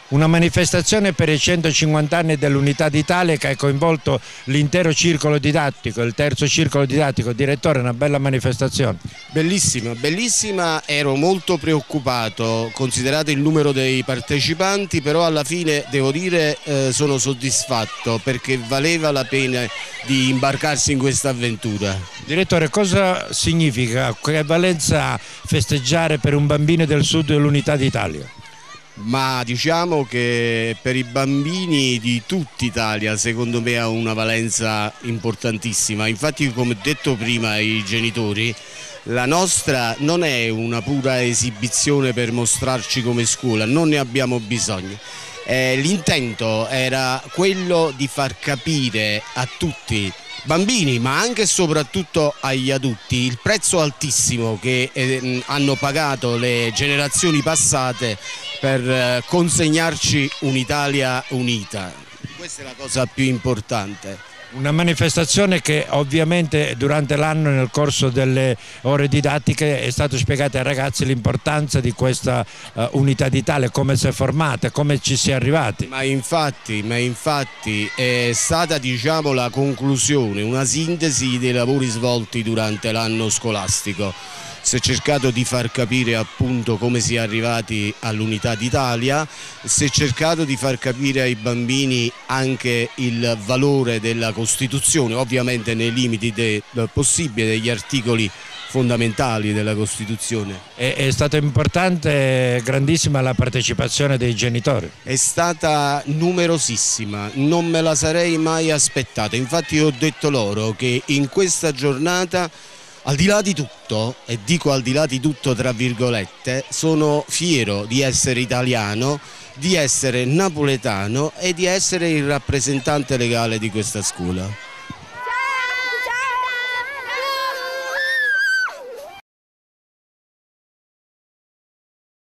Una manifestazione per i 150 anni dell'Unità d'Italia che ha coinvolto l'intero circolo didattico, il terzo circolo didattico. Direttore, una bella manifestazione. Bellissima, bellissima, ero molto preoccupato considerato il numero dei partecipanti, però alla fine devo dire sono soddisfatto perché valeva la pena di imbarcarsi in questa avventura. Direttore, cosa significa, che valenza ha festeggiare per un bambino del sud l'Unità d'Italia? Ma diciamo che per i bambini di tutta Italia secondo me ha una valenza importantissima. Infatti, come ho detto prima ai genitori, la nostra non è una pura esibizione per mostrarci come scuola, non ne abbiamo bisogno. L'intento era quello di far capire a tutti, bambini ma anche e soprattutto agli adulti, il prezzo altissimo che hanno pagato le generazioni passate per consegnarci un'Italia unita. Questa è la cosa più importante. Una manifestazione che ovviamente durante l'anno nel corso delle ore didattiche è stato spiegato ai ragazzi l'importanza di questa Unità d'Italia, come si è formata, come ci si è arrivati. Ma infatti è stata, diciamo, la conclusione, una sintesi dei lavori svolti durante l'anno scolastico. Si è cercato di far capire appunto come si è arrivati all'Unità d'Italia, si è cercato di far capire ai bambini anche il valore della Costituzione, ovviamente nei limiti del possibile, degli articoli fondamentali della Costituzione. È stata importante, grandissima la partecipazione dei genitori. È stata numerosissima, non me la sarei mai aspettata, infatti ho detto loro che in questa giornata, al di là di tutto, e dico al di là di tutto tra virgolette, sono fiero di essere italiano, di essere napoletano e di essere il rappresentante legale di questa scuola.